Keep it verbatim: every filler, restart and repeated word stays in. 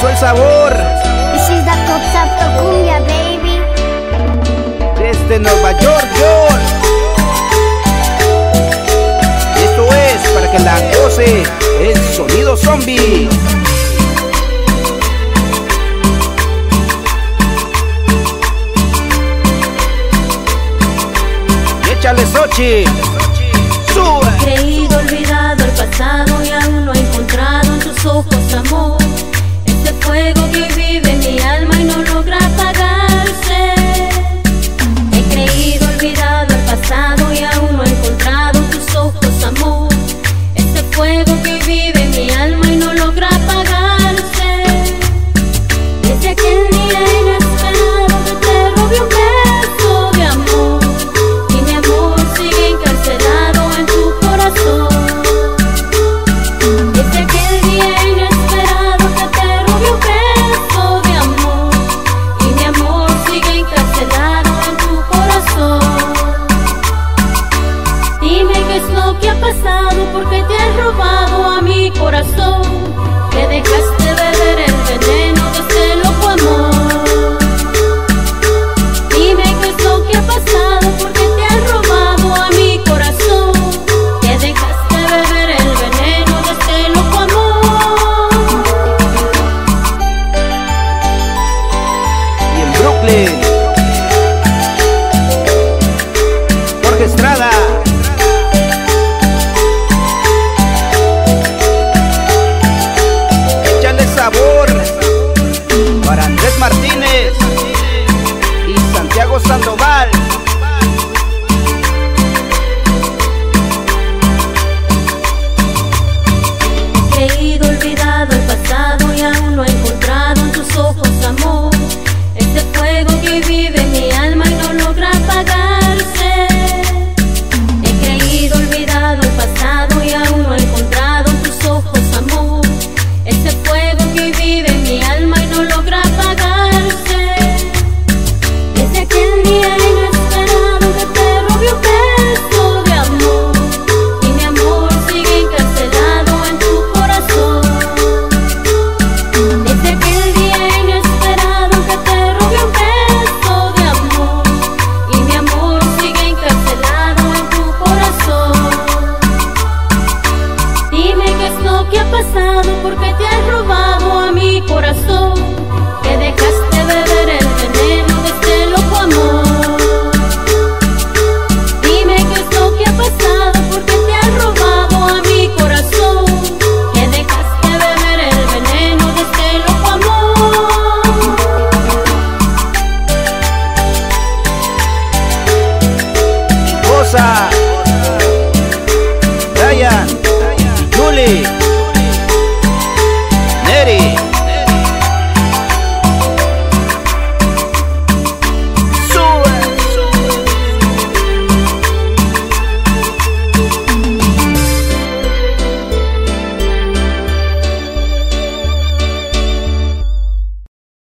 puso el sabor. This is the top top cumbia, baby. Desde Nueva York, York. Esto es para que la goce el sonido zombie. Y échale Xochitl. Sube. Creído, olvidado el pasado y aún no he encontrado en tus ojos amor. Este fuego que hoy vive en mi alma y no logra apagarse. He creído, olvidado el pasado y aún no he encontrado en tus ojos amor. Este fuego que hoy vive en mi alma y no logra apagarse. Desde aquel día inesperado que te robé un beso de amor y mi amor sigue encarcelado en tu corazón. Desde aquel día inesperado que te robé un beso de amor y mi amor sigue encarcelado en tu corazón. Dime qué es lo que ha pasado, porque te has robado a mi corazón. Te dejaste beber el veneno de este loco amor. Dime qué es lo que ha pasado, porque te has robado a mi corazón. Te dejaste beber el veneno de este loco amor. Y en Brooklyn, Jorge Estrada. Échale sabor para Andrés Martínez y Santiago Sandoval. He creído, olvidado el pasado y aún no he encontrado en tus ojos amor. Este fuego que hoy vive en mi alma y no logra apagarse. He creído, olvidado el pasado y aún no he encontrado en tus ojos amor. Este fuego que hoy vive en mi alma y no logra apagarse. Desde aquel día inesperado que te robé un beso de amor y mi amor sigue encarcelado en tu corazón. Desde aquel día inesperado que te robé un beso de amor y mi amor sigue encarcelado en tu corazón. Dime qué es lo que ha pasado, porque te has robado a mi corazón. Te dejaste beber el veneno de este loco amor. Dime qué es lo que ha pasado, porque te has robado a mi corazón. Te dejaste beber el veneno de este loco amor. Y goza